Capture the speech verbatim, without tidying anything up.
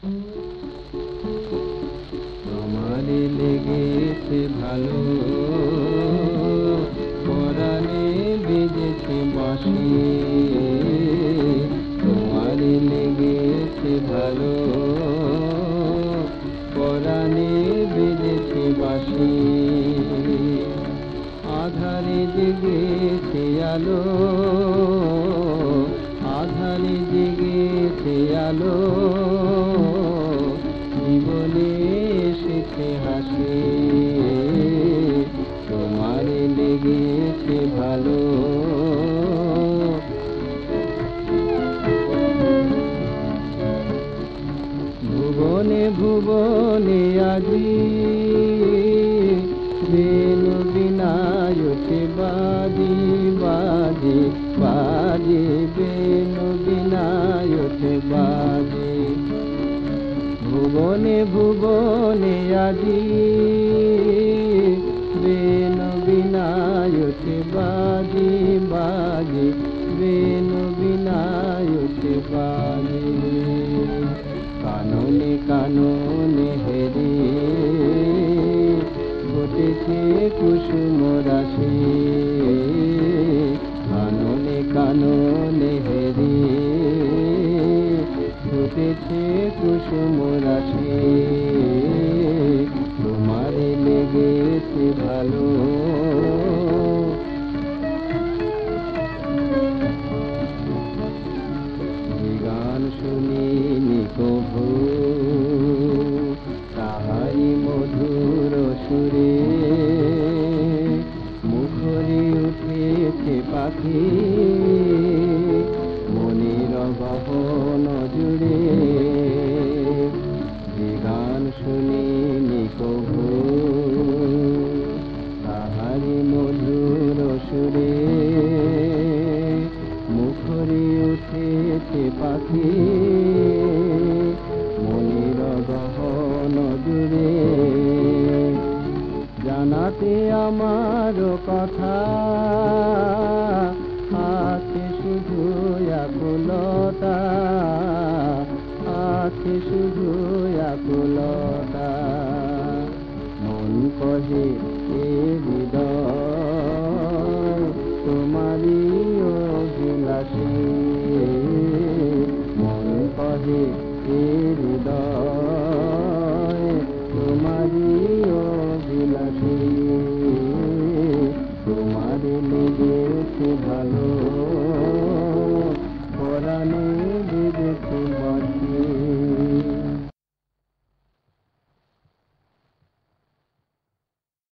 তোমারে লেগেছে ভালো, পরাণে বেজেছে বাঁশি। তোমারে লেগেছে ভালো, পরাণে বেজেছে বাঁশি। আধারে জেগেছে আলো, আধারে জেগেছে আলো, জীবনে এসেছে হাসি। তোমারে লেগেছে ভালো। ভুবনে ভুবনে আজি বেনু বিনায়কে বাজি বাজি বাজি, বেনু বিনায়কে বাজি। ভুবনে ভুবনে আজি বেনু বিনায়কে বাজি বাজি, বেনু বিনায়কে বাজি। কাননে কাননে হেরি ঘটেছে কুসুম রাশি। কাননে কাননে হেরি ঘটেছে কুসুম রাশি। তোমারে লেগেছে ভালো। গান শুনিনি কভু, তাহারি মধুর সুরে মুখরে উঠেছে পাখি মনের গহন জুড়ে। যে গান শুনিনি কভু, তাহারি মধুর সুরে মুখরে উঠেছে পাখি মনের গহন জুড়ে। জানাতে আমার কথা আছে শুধু আকুলতা, আছে শুধু আকুলতা। মন কহে এ হৃদয় তোমারি অভিলাষী। মন কহে এ হৃদয় তোমারি অভিলাষী। তোমারে লেগেছে ভালো, পরাণে বেজেছে